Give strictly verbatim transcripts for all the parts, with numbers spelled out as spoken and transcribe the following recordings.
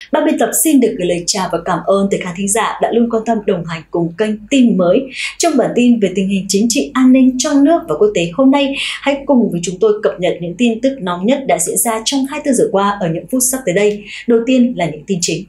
Ban biên tập xin được gửi lời chào và cảm ơn tới khán thính giả đã luôn quan tâm đồng hành cùng kênh Tin Mới. Trong bản tin về tình hình chính trị an ninh trong nước và quốc tế hôm nay, hãy cùng với chúng tôi cập nhật những tin tức nóng nhất đã diễn ra trong hai mươi tư giờ qua ở những phút sắp tới đây. Đầu tiên là những tin chính.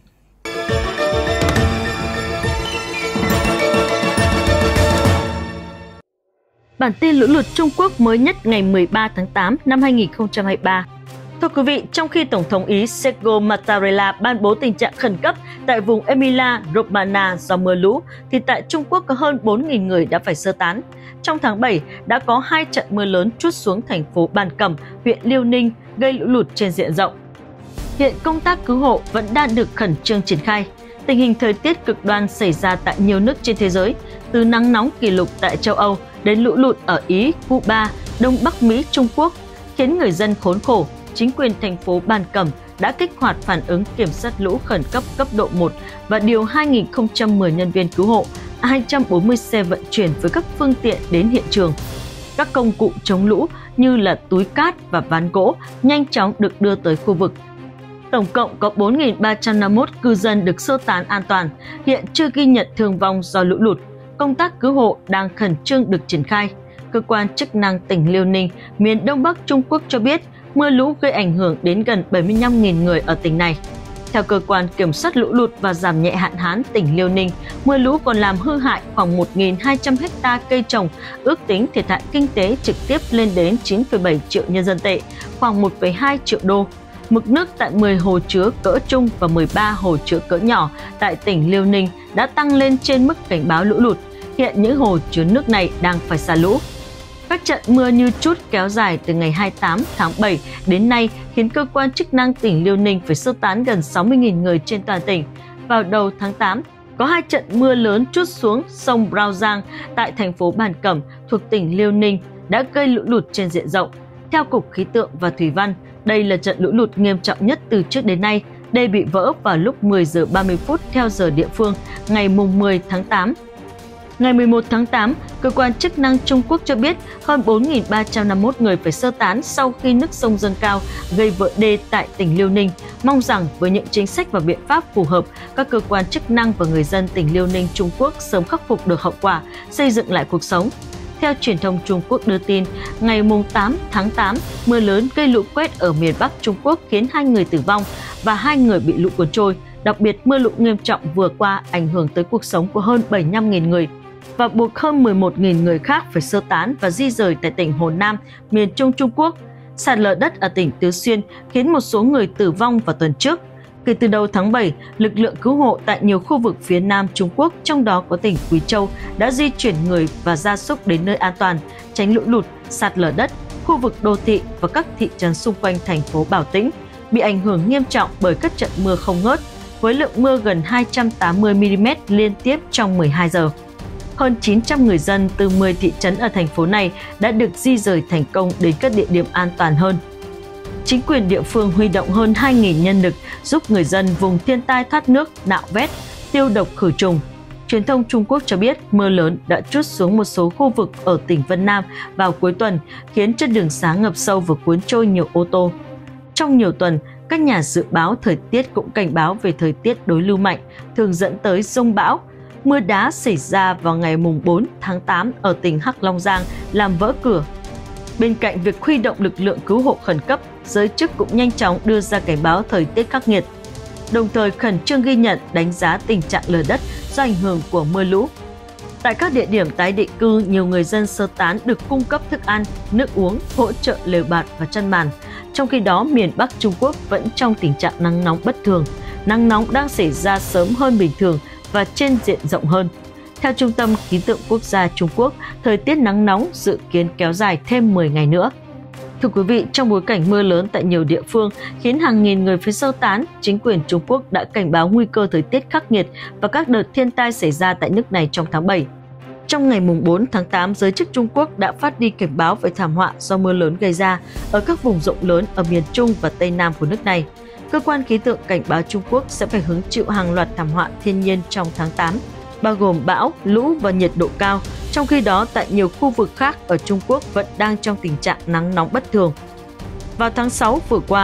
Bản tin lũ lụt Trung Quốc mới nhất ngày mười ba tháng tám năm hai nghìn không trăm hai mươi ba. Thưa quý vị, trong khi Tổng thống Ý Sergio Mattarella ban bố tình trạng khẩn cấp tại vùng Emilia-Romagna do mưa lũ, thì tại Trung Quốc có hơn bốn nghìn người đã phải sơ tán. Trong tháng bảy, đã có hai trận mưa lớn trút xuống thành phố Bàn Cẩm, huyện Liêu Ninh, gây lũ lụt trên diện rộng. Hiện công tác cứu hộ vẫn đang được khẩn trương triển khai. Tình hình thời tiết cực đoan xảy ra tại nhiều nước trên thế giới, từ nắng nóng kỷ lục tại châu Âu đến lũ lụt ở Ý, Cuba, Đông Bắc Mỹ, Trung Quốc, khiến người dân khốn khổ. Chính quyền thành phố Bàn Cẩm đã kích hoạt phản ứng kiểm soát lũ khẩn cấp cấp độ một và điều hai nghìn không trăm mười nhân viên cứu hộ, hai trăm bốn mươi xe vận chuyển với các phương tiện đến hiện trường. Các công cụ chống lũ như là túi cát và ván gỗ nhanh chóng được đưa tới khu vực. Tổng cộng có bốn nghìn ba trăm năm mươi mốt cư dân được sơ tán an toàn, hiện chưa ghi nhận thương vong do lũ lụt. Công tác cứu hộ đang khẩn trương được triển khai. Cơ quan chức năng tỉnh Liêu Ninh, miền Đông Bắc Trung Quốc cho biết mưa lũ gây ảnh hưởng đến gần bảy mươi lăm nghìn người ở tỉnh này. Theo cơ quan kiểm soát lũ lụt và giảm nhẹ hạn hán tỉnh Liêu Ninh, mưa lũ còn làm hư hại khoảng một nghìn hai trăm ha cây trồng, ước tính thiệt hại kinh tế trực tiếp lên đến chín phẩy bảy triệu nhân dân tệ, khoảng một phẩy hai triệu đô. Mực nước tại mười hồ chứa cỡ trung và mười ba hồ chứa cỡ nhỏ tại tỉnh Liêu Ninh đã tăng lên trên mức cảnh báo lũ lụt. Hiện những hồ chứa nước này đang phải xả lũ. Các trận mưa như trút kéo dài từ ngày hai mươi tám tháng bảy đến nay khiến cơ quan chức năng tỉnh Liêu Ninh phải sơ tán gần sáu mươi nghìn người trên toàn tỉnh. Vào đầu tháng tám, có hai trận mưa lớn trút xuống sông Brao Giang tại thành phố Bàn Cẩm thuộc tỉnh Liêu Ninh đã gây lũ lụt trên diện rộng. Theo Cục Khí tượng và Thủy văn, đây là trận lũ lụt nghiêm trọng nhất từ trước đến nay. Đê bị vỡ vào lúc mười giờ ba mươi phút theo giờ địa phương ngày mười tháng tám. Ngày mười một tháng tám, cơ quan chức năng Trung Quốc cho biết hơn bốn nghìn ba trăm năm mươi mốt người phải sơ tán sau khi nước sông dâng cao gây vỡ đê tại tỉnh Liêu Ninh. Mong rằng với những chính sách và biện pháp phù hợp, các cơ quan chức năng và người dân tỉnh Liêu Ninh Trung Quốc sớm khắc phục được hậu quả, xây dựng lại cuộc sống. Theo truyền thông Trung Quốc đưa tin, ngày tám tháng tám, mưa lớn gây lũ quét ở miền Bắc Trung Quốc khiến hai người tử vong và hai người bị lũ cuốn trôi. Đặc biệt, mưa lũ nghiêm trọng vừa qua ảnh hưởng tới cuộc sống của hơn bảy mươi lăm nghìn người và buộc hơn mười một nghìn người khác phải sơ tán và di rời tại tỉnh Hồ Nam, miền Trung Trung Quốc. Sạt lở đất ở tỉnh Tứ Xuyên khiến một số người tử vong vào tuần trước. Kể từ đầu tháng bảy, lực lượng cứu hộ tại nhiều khu vực phía Nam Trung Quốc, trong đó có tỉnh Quý Châu, đã di chuyển người và gia súc đến nơi an toàn, tránh lũ lụt, sạt lở đất, khu vực đô thị và các thị trấn xung quanh thành phố Bảo Tĩnh, bị ảnh hưởng nghiêm trọng bởi các trận mưa không ngớt, với lượng mưa gần hai trăm tám mươi mi li mét liên tiếp trong mười hai giờ. Hơn chín trăm người dân từ mười thị trấn ở thành phố này đã được di rời thành công đến các địa điểm an toàn hơn. Chính quyền địa phương huy động hơn hai nghìn nhân lực giúp người dân vùng thiên tai thoát nước, nạo vét, tiêu độc khử trùng. Truyền thông Trung Quốc cho biết mưa lớn đã trút xuống một số khu vực ở tỉnh Vân Nam vào cuối tuần, khiến cho đường xá ngập sâu và cuốn trôi nhiều ô tô. Trong nhiều tuần, các nhà dự báo thời tiết cũng cảnh báo về thời tiết đối lưu mạnh, thường dẫn tới dông bão. Mưa đá xảy ra vào ngày bốn tháng tám ở tỉnh Hắc Long Giang làm vỡ cửa. Bên cạnh việc huy động lực lượng cứu hộ khẩn cấp, giới chức cũng nhanh chóng đưa ra cảnh báo thời tiết khắc nghiệt, đồng thời khẩn trương ghi nhận, đánh giá tình trạng lở đất do ảnh hưởng của mưa lũ. Tại các địa điểm tái định cư, nhiều người dân sơ tán được cung cấp thức ăn, nước uống, hỗ trợ lều bạt và chăn màn. Trong khi đó, miền Bắc Trung Quốc vẫn trong tình trạng nắng nóng bất thường. Nắng nóng đang xảy ra sớm hơn bình thường và trên diện rộng hơn. Theo Trung tâm Khí tượng Quốc gia Trung Quốc, thời tiết nắng nóng dự kiến kéo dài thêm mười ngày nữa. Thưa quý vị, trong bối cảnh mưa lớn tại nhiều địa phương khiến hàng nghìn người phải sơ tán, chính quyền Trung Quốc đã cảnh báo nguy cơ thời tiết khắc nghiệt và các đợt thiên tai xảy ra tại nước này trong tháng bảy. Trong ngày bốn tháng tám, giới chức Trung Quốc đã phát đi cảnh báo về thảm họa do mưa lớn gây ra ở các vùng rộng lớn ở miền Trung và Tây Nam của nước này. Cơ quan khí tượng cảnh báo Trung Quốc sẽ phải hứng chịu hàng loạt thảm họa thiên nhiên trong tháng tám, bao gồm bão, lũ và nhiệt độ cao. Trong khi đó, tại nhiều khu vực khác ở Trung Quốc vẫn đang trong tình trạng nắng nóng bất thường. Vào tháng sáu vừa qua,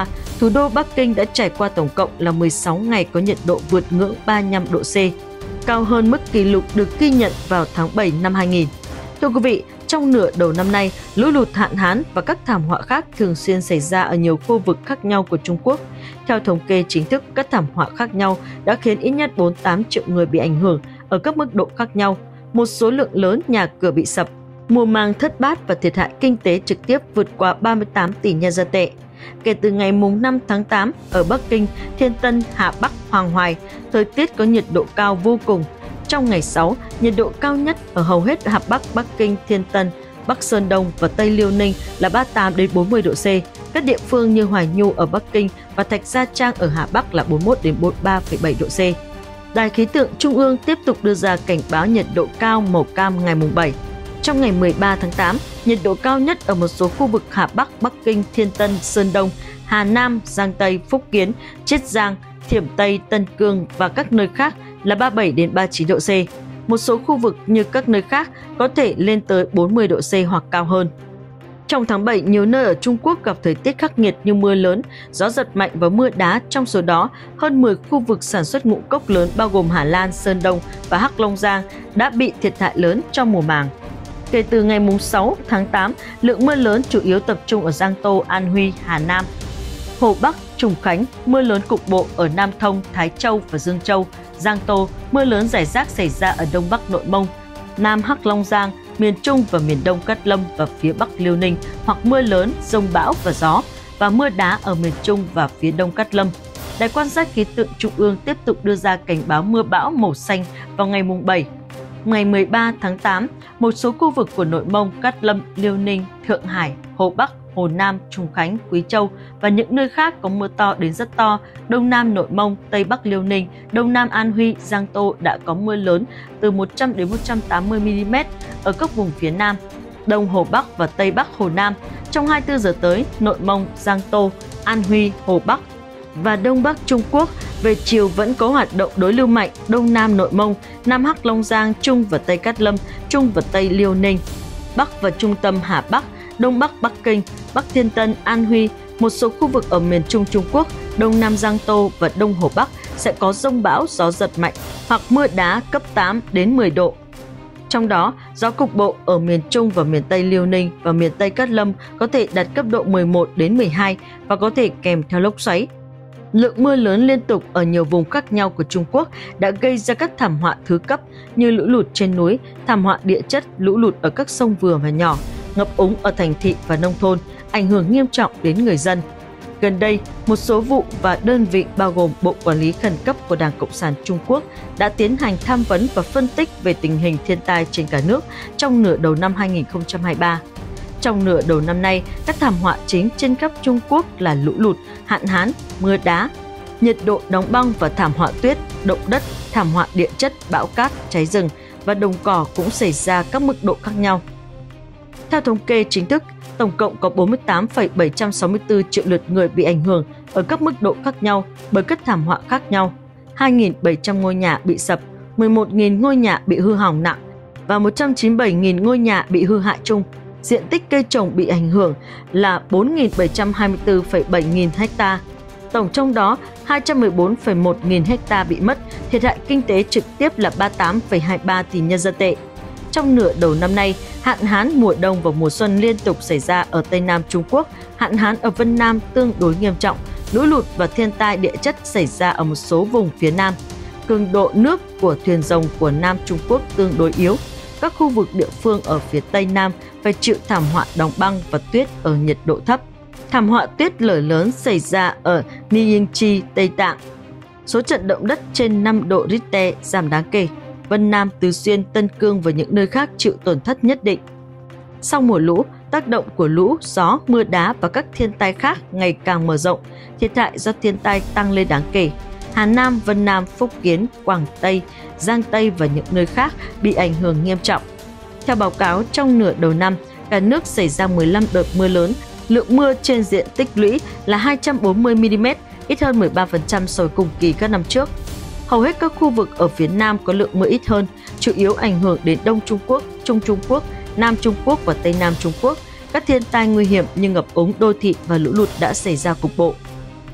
thủ đô Bắc Kinh đã trải qua tổng cộng là mười sáu ngày có nhiệt độ vượt ngưỡng ba mươi lăm độ C, cao hơn mức kỷ lục được ghi nhận vào tháng bảy năm hai nghìn. Thưa quý vị, trong nửa đầu năm nay, lũ lụt, hạn hán và các thảm họa khác thường xuyên xảy ra ở nhiều khu vực khác nhau của Trung Quốc. Theo thống kê chính thức, các thảm họa khác nhau đã khiến ít nhất bốn mươi tám triệu người bị ảnh hưởng ở các mức độ khác nhau. Một số lượng lớn nhà cửa bị sập, mùa màng thất bát và thiệt hại kinh tế trực tiếp vượt qua ba mươi tám tỷ nhân dân tệ. Kể từ ngày năm tháng tám, ở Bắc Kinh, Thiên Tân, Hà Bắc, Hoàng Hoài, thời tiết có nhiệt độ cao vô cùng. Trong ngày sáu, nhiệt độ cao nhất ở hầu hết Hà Bắc, Bắc Kinh, Thiên Tân, Bắc Sơn Đông và Tây Liêu Ninh là ba mươi tám đến bốn mươi độ C. Các địa phương như Hoài Nhu ở Bắc Kinh và Thạch Gia Trang ở Hà Bắc là bốn mươi mốt đến bốn mươi ba phẩy bảy độ C. Đài khí tượng Trung ương tiếp tục đưa ra cảnh báo nhiệt độ cao màu cam ngày bảy. Trong ngày mười ba tháng tám, nhiệt độ cao nhất ở một số khu vực Hà Bắc, Bắc Kinh, Thiên Tân, Sơn Đông, Hà Nam, Giang Tây, Phúc Kiến, Chiết Giang, Thiểm Tây, Tân Cương và các nơi khác là ba mươi bảy đến ba mươi chín độ C. Một số khu vực như các nơi khác có thể lên tới bốn mươi độ C hoặc cao hơn. Trong tháng bảy, nhiều nơi ở Trung Quốc gặp thời tiết khắc nghiệt như mưa lớn, gió giật mạnh và mưa đá. Trong số đó, hơn mười khu vực sản xuất ngũ cốc lớn bao gồm Hà Lan, Sơn Đông và Hắc Long Giang đã bị thiệt hại lớn trong mùa màng. Kể từ ngày sáu tháng tám, lượng mưa lớn chủ yếu tập trung ở Giang Tô, An Huy, Hà Nam, Hồ Bắc, Trùng Khánh, mưa lớn cục bộ ở Nam Thông, Thái Châu và Dương Châu. Giang Tô, mưa lớn rải rác xảy ra ở Đông Bắc Nội Mông, Nam Hắc Long Giang, miền Trung và miền Đông Cát Lâm và phía Bắc Liêu Ninh, hoặc mưa lớn, dông bão và gió, và mưa đá ở miền Trung và phía Đông Cát Lâm. Đài quan sát khí tượng Trung ương tiếp tục đưa ra cảnh báo mưa bão màu xanh vào ngày bảy. Ngày mười ba tháng tám, một số khu vực của Nội Mông, Cát Lâm, Liêu Ninh, Thượng Hải, Hồ Bắc, Hồ Nam, Trùng Khánh, Quý Châu và những nơi khác có mưa to đến rất to. Đông Nam Nội Mông, Tây Bắc Liêu Ninh, Đông Nam An Huy, Giang Tô đã có mưa lớn từ một trăm đến một trăm tám mươi mi li mét ở các vùng phía Nam, Đông Hồ Bắc và Tây Bắc Hồ Nam. Trong hai mươi tư giờ tới, Nội Mông, Giang Tô, An Huy, Hồ Bắc và Đông Bắc Trung Quốc về chiều vẫn có hoạt động đối lưu mạnh Đông Nam Nội Mông, Nam Hắc Long Giang, Trung và Tây Cát Lâm, Trung và Tây Liêu Ninh, Bắc và Trung tâm Hà Bắc, Đông Bắc Bắc Kinh, Bắc Thiên Tân, An Huy, một số khu vực ở miền Trung Trung Quốc, Đông Nam Giang Tô và Đông Hồ Bắc sẽ có dông bão, gió giật mạnh hoặc mưa đá cấp tám đến mười độ. Trong đó, gió cục bộ ở miền Trung và miền Tây Liêu Ninh và miền Tây Cát Lâm có thể đạt cấp độ mười một đến mười hai và có thể kèm theo lốc xoáy. Lượng mưa lớn liên tục ở nhiều vùng khác nhau của Trung Quốc đã gây ra các thảm họa thứ cấp như lũ lụt trên núi, thảm họa địa chất, lũ lụt ở các sông vừa và nhỏ, ngập úng ở thành thị và nông thôn, ảnh hưởng nghiêm trọng đến người dân. Gần đây, một số vụ và đơn vị bao gồm Bộ Quản lý Khẩn cấp của Đảng Cộng sản Trung Quốc đã tiến hành tham vấn và phân tích về tình hình thiên tai trên cả nước trong nửa đầu năm hai nghìn không trăm hai mươi ba. Trong nửa đầu năm nay, các thảm họa chính trên khắp Trung Quốc là lũ lụt, hạn hán, mưa đá, nhiệt độ đóng băng và thảm họa tuyết, động đất, thảm họa địa chất, bão cát, cháy rừng và đồng cỏ cũng xảy ra các mức độ khác nhau. Theo thống kê chính thức, tổng cộng có bốn mươi tám phẩy bảy trăm sáu mươi tư triệu lượt người bị ảnh hưởng ở các mức độ khác nhau bởi các thảm họa khác nhau. hai nghìn bảy trăm ngôi nhà bị sập, mười một nghìn ngôi nhà bị hư hỏng nặng và một trăm chín mươi bảy nghìn ngôi nhà bị hư hại chung. Diện tích cây trồng bị ảnh hưởng là bốn nghìn bảy trăm hai mươi tư phẩy bảy nghìn ha. Tổng trong đó, hai trăm mười bốn phẩy một nghìn ha bị mất, thiệt hại kinh tế trực tiếp là ba mươi tám phẩy hai mươi ba tỷ nhân dân tệ. Trong nửa đầu năm nay, hạn hán mùa đông và mùa xuân liên tục xảy ra ở Tây Nam Trung Quốc, hạn hán ở Vân Nam tương đối nghiêm trọng, lũ lụt và thiên tai địa chất xảy ra ở một số vùng phía Nam. Cường độ nước của thuyền rồng của Nam Trung Quốc tương đối yếu. Các khu vực địa phương ở phía Tây Nam phải chịu thảm họa đóng băng và tuyết ở nhiệt độ thấp. Thảm họa tuyết lở lớn xảy ra ở Nyingchi, Tây Tạng. Số trận động đất trên năm độ Richter giảm đáng kể. Vân Nam, Tứ Xuyên, Tân Cương và những nơi khác chịu tổn thất nhất định. Sau mùa lũ, tác động của lũ, gió, mưa đá và các thiên tai khác ngày càng mở rộng, thiệt hại do thiên tai tăng lên đáng kể. Hà Nam, Vân Nam, Phúc Kiến, Quảng Tây, Giang Tây và những nơi khác bị ảnh hưởng nghiêm trọng. Theo báo cáo, trong nửa đầu năm, cả nước xảy ra mười lăm đợt mưa lớn, lượng mưa trên diện tích lũy là hai trăm bốn mươi mi li mét, ít hơn mười ba phần trăm so với cùng kỳ các năm trước. Hầu hết các khu vực ở phía Nam có lượng mưa ít hơn, chủ yếu ảnh hưởng đến Đông Trung Quốc, Trung Trung Quốc, Nam Trung Quốc và Tây Nam Trung Quốc. Các thiên tai nguy hiểm như ngập úng đô thị và lũ lụt đã xảy ra cục bộ.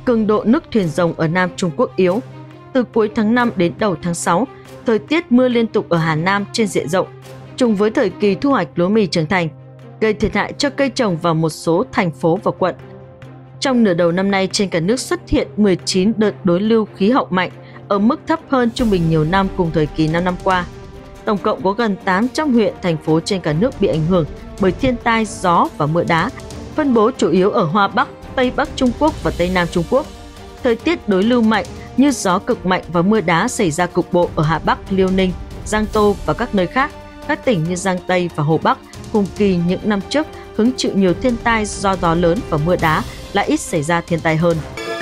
Cường độ nước thuyền rồng ở Nam Trung Quốc yếu. Từ cuối tháng năm đến đầu tháng sáu, thời tiết mưa liên tục ở Hà Nam trên diện rộng, trùng với thời kỳ thu hoạch lúa mì trưởng thành, gây thiệt hại cho cây trồng vào một số thành phố và quận. Trong nửa đầu năm nay, trên cả nước xuất hiện mười chín đợt đối lưu khí hậu mạnh, ở mức thấp hơn trung bình nhiều năm cùng thời kỳ năm năm qua. Tổng cộng có gần tám trăm huyện, thành phố trên cả nước bị ảnh hưởng bởi thiên tai gió và mưa đá, phân bố chủ yếu ở Hoa Bắc, Tây Bắc Trung Quốc và Tây Nam Trung Quốc. Thời tiết đối lưu mạnh như gió cực mạnh và mưa đá xảy ra cục bộ ở Hà Bắc, Liêu Ninh, Giang Tô và các nơi khác. Các tỉnh như Giang Tây và Hồ Bắc cùng kỳ những năm trước hứng chịu nhiều thiên tai do gió lớn và mưa đá, lại ít xảy ra thiên tai hơn.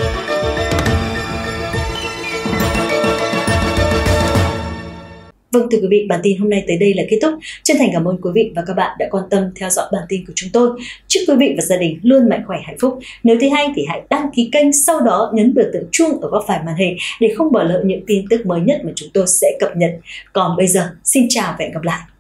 Vâng, thưa quý vị, bản tin hôm nay tới đây là kết thúc. Chân thành cảm ơn quý vị và các bạn đã quan tâm theo dõi bản tin của chúng tôi. Chúc quý vị và gia đình luôn mạnh khỏe hạnh phúc. Nếu thấy hay thì hãy đăng ký kênh, sau đó nhấn biểu tượng chuông ở góc phải màn hình để không bỏ lỡ những tin tức mới nhất mà chúng tôi sẽ cập nhật. Còn bây giờ, xin chào và hẹn gặp lại.